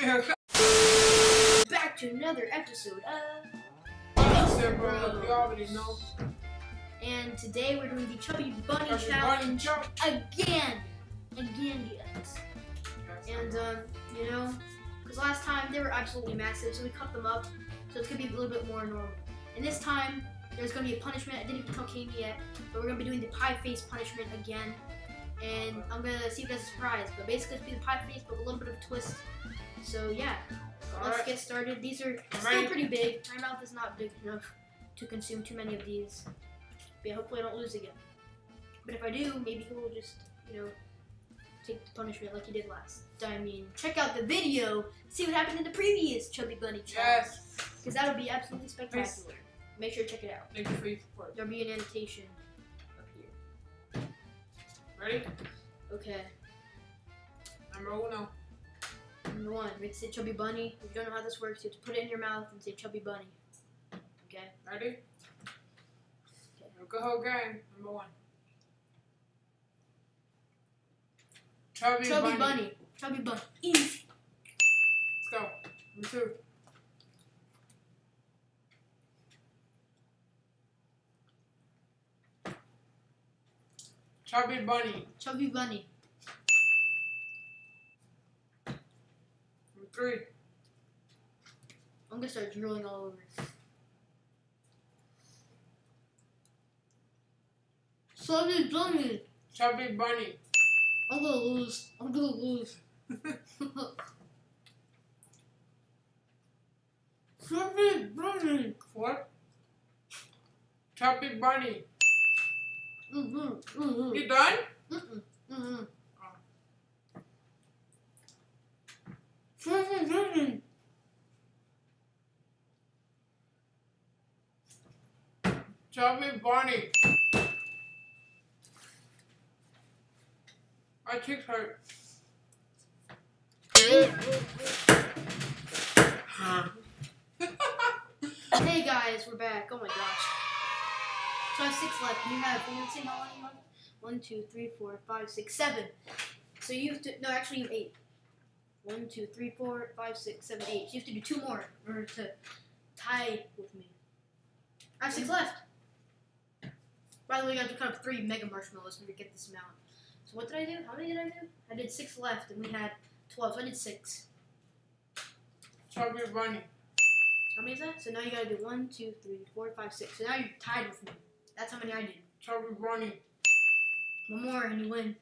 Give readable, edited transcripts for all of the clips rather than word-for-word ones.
Back to another episode of Bro, you already know. And today we're doing the Chubby Bunny Challenge again, guys. And you know, because last time they were absolutely massive, so we cut them up, so it's gonna be a little bit more normal. And this time there's gonna be a punishment. I didn't even tell Kami yet, but we're gonna be doing the pie face punishment again. And I'm gonna see if you guys are surprised, but basically it's be the pie face, but with a little bit of a twist. So yeah, let's get started. These are still pretty big. My mouth is not big enough to consume too many of these. But yeah, hopefully I don't lose again. But if I do, maybe he will just, you know, take the punishment like he did last. I mean, check out the video, see what happened in the previous Chubby Bunny Challenge. Yes. Because that would be absolutely spectacular. Make sure to check it out. Thank you for your support. There'll be an annotation up here. Ready? Okay. Number uno. Number one, we have to say Chubby Bunny. If you don't know how this works, you have to put it in your mouth and say Chubby Bunny. Okay? Ready? Okay. Alcohol gang. Number one. Chubby Bunny. Chubby Bunny. Easy. Let's go. Number two. Chubby Bunny. Chubby Bunny. Number three. I'm gonna start drooling all over. Chubby Bunny. Chubby Bunny. I'm gonna lose. I'm gonna lose. Chubby Bunny. What? Chubby Bunny. You done? Chubby Bunny. Chubby Bunny. My cheeks hurt. Hey guys, we're back. Oh my gosh. So I have 6 left. You have, you want to say how long you have? 1, 2, 3, 4, 5, 6, 7. So you have to, no, actually you have 8. 1, 2, 3, 4, 5, 6, 7, 8. So you have to do 2 more in order to tie with me. I have 6 left. By the way, you got to cut up 3 mega marshmallows to get this amount. So what did I do? How many did I do? I did 6 left, and we had 12. So I did 6. Chubby Bunny. How many is that? So now you gotta do 1, 2, 3, 4, 5, 6. So now you're tied with me. That's how many I did. Chubby Bunny. 1 more and you win.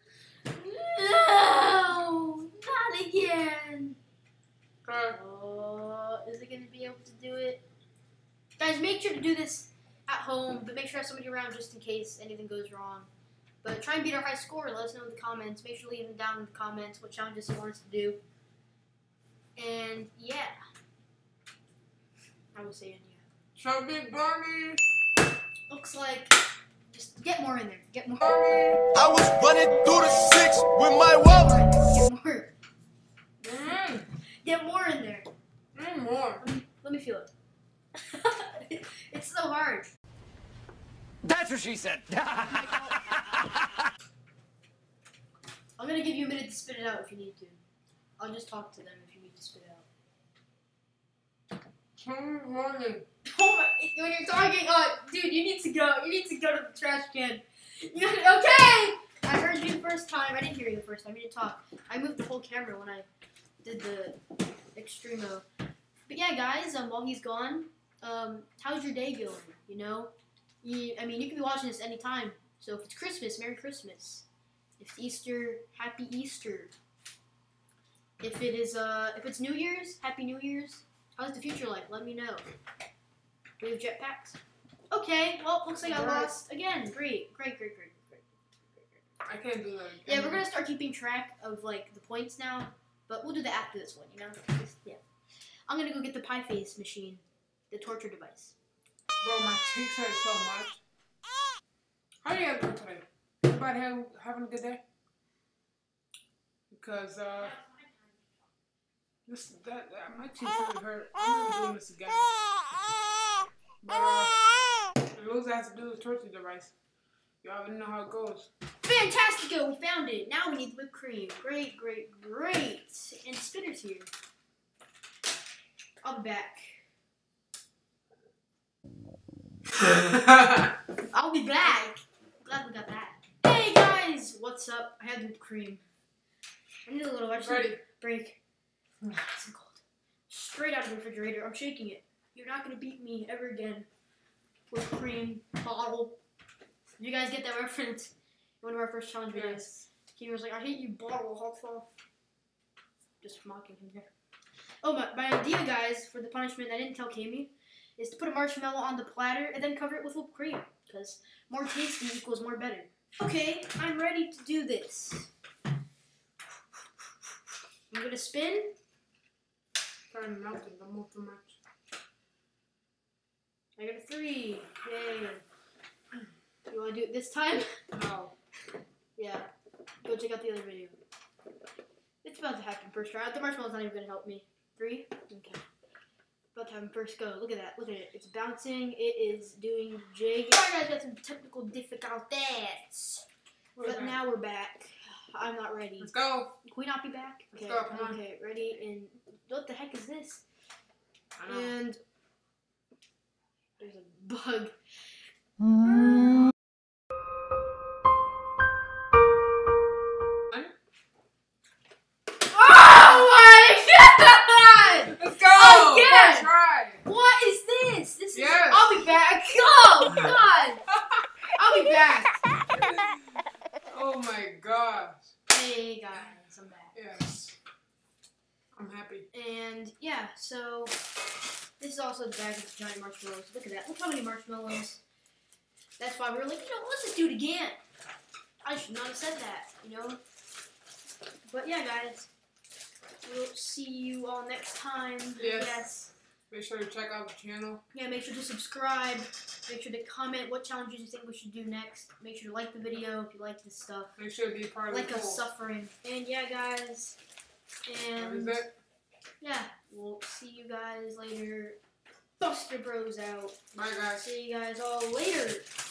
No! Not again! Okay. Is it gonna be able to do it? Guys, make sure to do this at home, but make sure to have somebody around just in case anything goes wrong. But try and beat our high score. Let us know in the comments. Make sure to leave them down in the comments what challenges you want us to do. And yeah. I would say yeah. Chubby Bunny. Looks like just get more in there. Get more. I was running through the 6 with my wallet. Get more. Get more in there. More. Let me feel it. It's so hard. That's what she said. I'm gonna give you a minute to spit it out if you need to. I'll just talk to them if you need to spit it out. Chubby Bunny. Oh my! When you're talking, dude, you need to go. You need to go to the trash can. Okay! I heard you the first time. I didn't hear you the first time. You didn't talk. I moved the whole camera when I did the Extremo. But yeah, guys, while he's gone, how's your day going? You know? I mean, you can be watching this anytime. So if it's Christmas, Merry Christmas. If it's Easter, Happy Easter. If it is, if it's New Year's, Happy New Year's. How's the future like? Let me know. Do we have jetpacks? Okay, well, looks like I lost again. Great. I can't do that. Yeah, we're gonna start keeping track of, like, the points now. But we'll do that after this one, you know? Yeah. I'm gonna go get the pie face machine. The torture device. Bro, my cheeks hurt so much. How you guys doing today? Everybody having a good day? Because, my cheeks really hurt. I'm never doing this again. But, the loser has to do the torture device. You already know how it goes. Fantastico! We found it! Now we need whipped cream. Great. And Spitter's here. I'll be back. I'll be back. Glad we got that. Hey guys, what's up? I had whipped cream. I need a little extra break. It's cold. Straight out of the refrigerator. I'm shaking it. You're not gonna beat me ever again. Whipped cream bottle. You guys get that reference? One of our first challenge videos. Yes. He was like, "I hate you, bottle hot sauce." Just mocking him here. Oh, my idea, guys, for the punishment I didn't tell Kami is to put a marshmallow on the platter and then cover it with whipped cream, because more tasty equals more better. Okay, I'm ready to do this. I'm gonna spin. Sorry, I'm melting. Don't move too much. I got a 3. Yay. You wanna do it this time? No. Yeah. Go check out the other video. It's about to happen first try. The marshmallow's not even gonna help me. 3? Okay. About to happen first go. Look at that. Look at it. It's bouncing. It is doing jig. Sorry guys, got some technical difficulties. But now we're back. I'm not ready. Let's go. Can we not be back? Okay. Let's go. Come on. Okay, ready? And what the heck is this? I know. And there's a bug. Oh my god! Let's go. Again. First try. What is this? This is. Yes. I'll be back. Oh god! I'll be back. Oh my gosh. Hey guys, I'm back. Yes. I'm happy. And yeah, so this is also the bag of giant marshmallows. Look at that. Look how many marshmallows. That's why we were like, let's just do it again. I should not have said that, But yeah, guys. We'll see you all next time. Yes. Make sure to check out the channel. Yeah, make sure to subscribe. Make sure to comment what challenges you think we should do next. Make sure to like the video if you like this stuff. Make sure to be part of Like the us poll. suffering. And yeah, guys. And That is it. yeah, we'll see you guys later. Buster Bros out. Bye, guys. See you guys all later.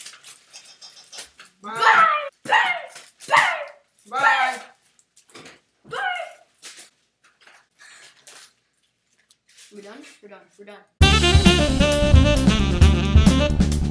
Bye. Bye! Bye! Bye! Bye. Bye! We're done? We're done. We're done.